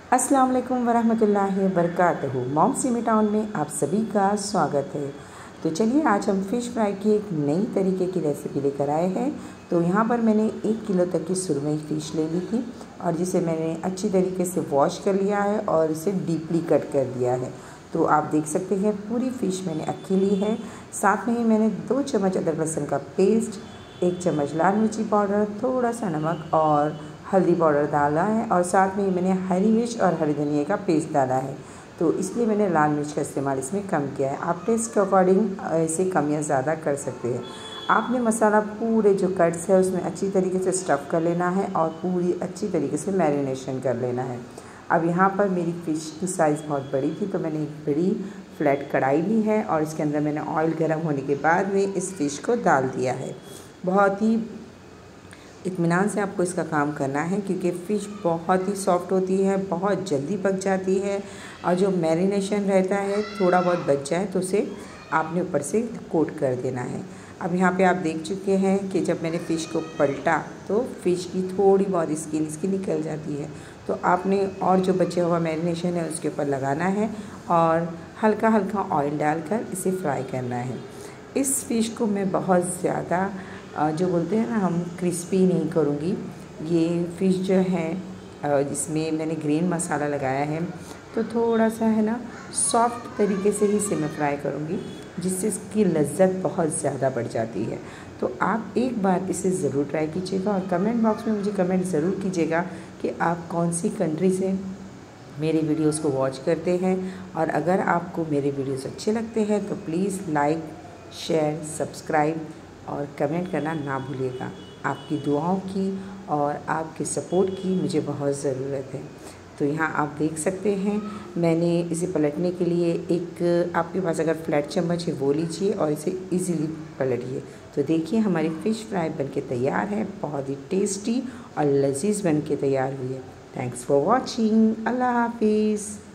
अस्सलाम वालेकुम वरहमतुल्लाहि वबरकातुहू। मॉम सिमी टाउन में आप सभी का स्वागत है। तो चलिए आज हम फ़िश फ्राई की एक नई तरीके की रेसिपी लेकर आए हैं। तो यहाँ पर मैंने 1 किलो तक की सुरमई फ़िश ले ली थी और जिसे मैंने अच्छी तरीके से वॉश कर लिया है और इसे डीपली कट कर दिया है। तो आप देख सकते हैं पूरी फ़िश मैंने अक्खी ली है। साथ में ही मैंने 2 चम्मच अदरक लहसुन का पेस्ट, 1 चम्मच लाल मिर्ची पाउडर, थोड़ा सा नमक और हल्दी पाउडर डाला है और साथ में ही मैंने हरी मिर्च और हरी धनिया का पेस्ट डाला है। तो इसलिए मैंने लाल मिर्च का इस्तेमाल इसमें कम किया है। आप टेस्ट के अकॉर्डिंग इसे कम या ज़्यादा कर सकते हैं। आपने मसाला पूरे जो कट्स है उसमें अच्छी तरीके से स्टफ़ कर लेना है और पूरी अच्छी तरीके से मैरिनेशन कर लेना है। अब यहाँ पर मेरी फ़िश की साइज़ बहुत बड़ी थी तो मैंने एक बड़ी फ्लैट कढ़ाई ली है और इसके अंदर मैंने ऑयल गर्म होने के बाद में इस फ़िश को डाल दिया है। बहुत ही इत्मीनान से आपको इसका काम करना है क्योंकि फ़िश बहुत ही सॉफ्ट होती है, बहुत जल्दी पक जाती है और जो मैरिनेशन रहता है थोड़ा बहुत बच जाए तो उसे आपने ऊपर से कोट कर देना है। अब यहाँ पे आप देख चुके हैं कि जब मैंने फ़िश को पलटा तो फ़िश की थोड़ी बहुत स्किन इसकी निकल जाती है। तो आपने और जो बचा हुआ मैरिनेशन है उसके ऊपर लगाना है और हल्का हल्का ऑयल डालकर इसे फ्राई करना है। इस फ़िश को मैं बहुत ज़्यादा जो बोलते हैं ना हम क्रिस्पी नहीं करूँगी। ये फ़िश जो है जिसमें मैंने ग्रीन मसाला लगाया है तो थोड़ा सा है ना सॉफ्ट तरीके से ही इसे मैं फ्राई करूँगी जिससे इसकी लज्जत बहुत ज़्यादा बढ़ जाती है। तो आप एक बार इसे ज़रूर ट्राई कीजिएगा और कमेंट बॉक्स में मुझे कमेंट ज़रूर कीजिएगा कि आप कौन सी कंट्री से मेरे वीडियोस को वॉच करते हैं। और अगर आपको मेरे वीडियोस अच्छे लगते हैं तो प्लीज़ लाइक, शेयर, सब्सक्राइब और कमेंट करना ना भूलिएगा। आपकी दुआओं की और आपके सपोर्ट की मुझे बहुत ज़रूरत है। तो यहाँ आप देख सकते हैं मैंने इसे पलटने के लिए एक आपके पास अगर फ्लैट चम्मच है वो लीजिए और इसे इजीली पलटिए। तो देखिए हमारी फ़िश फ्राई बनके तैयार है, बहुत ही टेस्टी और लजीज बनके तैयार हुई है। Thanks for watching. अल्लाह हाफिज़।